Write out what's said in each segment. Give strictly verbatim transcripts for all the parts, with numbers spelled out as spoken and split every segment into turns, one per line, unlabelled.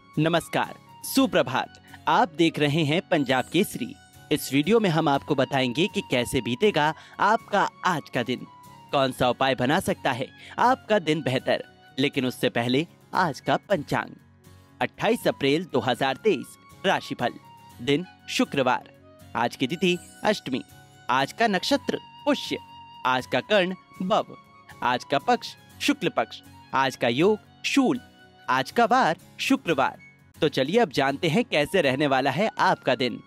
नमस्कार, सुप्रभात। आप देख रहे हैं पंजाब केसरी। इस वीडियो में हम आपको बताएंगे कि कैसे बीतेगा आपका आज का दिन, कौन सा उपाय बना सकता है आपका दिन बेहतर। लेकिन उससे पहले आज का पंचांग। अट्ठाईस अप्रैल दो हज़ार तेईस, राशिफल। दिन शुक्रवार। आज की तिथि अष्टमी। आज का नक्षत्र पुष्य। आज का कर्ण बव। आज का पक्ष शुक्ल पक्ष। आज का योग शूल। आज का वार शुक्रवार। तो चलिए अब जानते हैं कैसे रहने वाला है आपका दिन।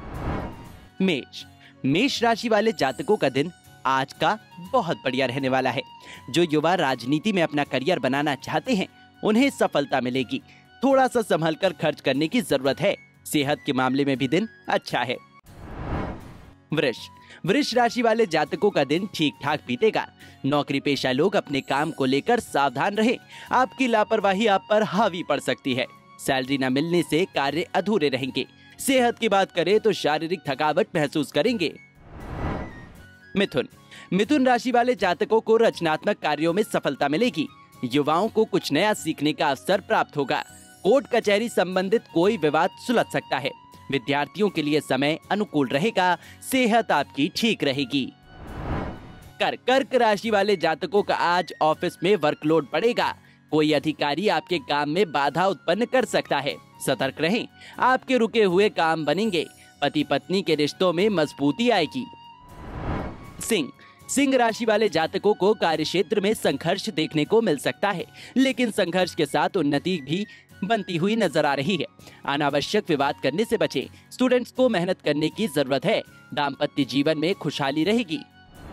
मेष मेष राशि वाले जातकों का दिन आज का बहुत बढ़िया रहने वाला है। जो युवा राजनीति में अपना करियर बनाना चाहते हैं उन्हें सफलता मिलेगी। थोड़ा सा संभल कर खर्च करने की जरूरत है। सेहत के मामले में भी दिन अच्छा है। वृष वृष राशि वाले जातकों का दिन ठीक ठाक बीतेगा। नौकरी पेशा लोग अपने काम को लेकर सावधान रहें। आपकी लापरवाही आप पर हावी पड़ सकती है। सैलरी न मिलने से कार्य अधूरे रहेंगे। सेहत की बात करें तो शारीरिक थकावट महसूस करेंगे। मिथुन मिथुन राशि वाले जातकों को रचनात्मक कार्यों में सफलता मिलेगी। युवाओं को कुछ नया सीखने का अवसर प्राप्त होगा। कोर्ट कचहरी संबंधित कोई विवाद सुलझ सकता है। विद्यार्थियों के लिए समय अनुकूल रहेगा। सेहत आपकी ठीक रहेगी। कर्क कर्क राशि वाले जातकों का आज ऑफिस में वर्कलोड बढ़ेगा। कोई अधिकारी आपके काम में बाधा उत्पन्न कर सकता है। सतर्क रहें। आपके रुके हुए काम बनेंगे। पति पत्नी के रिश्तों में मजबूती आएगी। सिंह सिंह राशि वाले जातकों को कार्यक्षेत्र में संघर्ष देखने को मिल सकता है, लेकिन संघर्ष के साथ उन्नति भी बनती हुई नजर आ रही है। अनावश्यक विवाद करने से बचें। स्टूडेंट्स को मेहनत करने की जरूरत है। दाम्पत्य जीवन में खुशहाली रहेगी।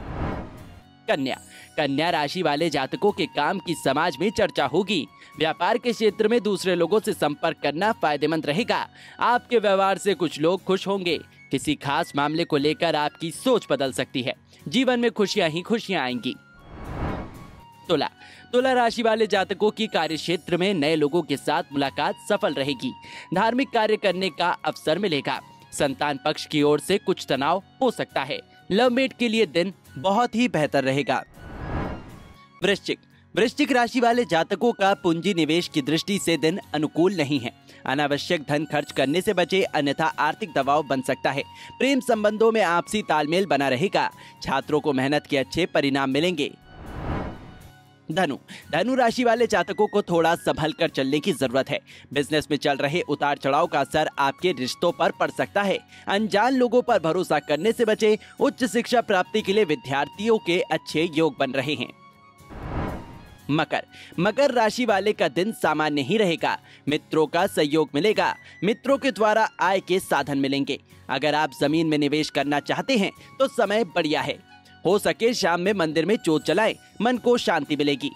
कन्या कन्या राशि वाले जातकों के काम की समाज में चर्चा होगी। व्यापार के क्षेत्र में दूसरे लोगों से संपर्क करना फायदेमंद रहेगा। आपके व्यवहार से कुछ लोग खुश होंगे। किसी खास मामले को लेकर आपकी सोच बदल सकती है। जीवन में खुशियां ही खुशियां आएंगी। तुला तुला राशि वाले जातकों की कार्य क्षेत्र में नए लोगों के साथ मुलाकात सफल रहेगी। धार्मिक कार्य करने का अवसर मिलेगा। संतान पक्ष की ओर से कुछ तनाव हो सकता है। लव मेट के लिए दिन बहुत ही बेहतर रहेगा। वृश्चिक वृश्चिक राशि वाले जातकों का पूंजी निवेश की दृष्टि से दिन अनुकूल नहीं है। अनावश्यक धन खर्च करने से बचे, अन्यथा आर्थिक दबाव बन सकता है। प्रेम संबंधों में आपसी तालमेल बना रहेगा। छात्रों को मेहनत के अच्छे परिणाम मिलेंगे। धनु धनु राशि वाले जातकों को थोड़ा संभल कर चलने की जरूरत है। बिजनेस में चल रहे उतार चढ़ाव का असर आपके रिश्तों पर पड़ सकता है। अनजान लोगों पर भरोसा करने से बचे। उच्च शिक्षा प्राप्ति के लिए विद्यार्थियों के अच्छे योग बन रहे हैं। मकर मकर राशि वाले का दिन सामान्य ही रहेगा। मित्रों का सहयोग मिलेगा। मित्रों के द्वारा आय के साधन मिलेंगे। अगर आप जमीन में निवेश करना चाहते हैं तो समय बढ़िया है। हो सके शाम में मंदिर में जोत जलाएं, मन को शांति मिलेगी।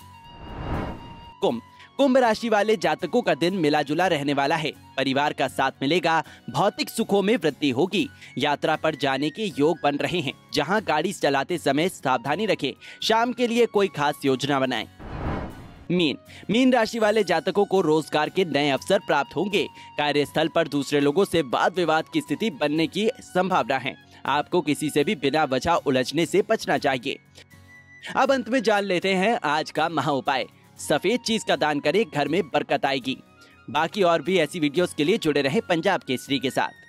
कुंभ कुंभ राशि वाले जातकों का दिन मिला जुला रहने वाला है। परिवार का साथ मिलेगा। भौतिक सुखों में वृद्धि होगी। यात्रा पर जाने के योग बन रहे हैं। जहां गाड़ी चलाते समय सावधानी रखें। शाम के लिए कोई खास योजना बनाएं। मीन मीन राशि वाले जातकों को रोजगार के नए अवसर प्राप्त होंगे। कार्यस्थल पर दूसरे लोगों से वाद विवाद की स्थिति बनने की संभावना है। आपको किसी से भी बिना वजह उलझने से बचना चाहिए। अब अंत में जान लेते हैं आज का महा उपाय। सफेद चीज का दान करें, घर में बरकत आएगी। बाकी और भी ऐसी वीडियोस के लिए जुड़े रहे पंजाब केसरी के साथ।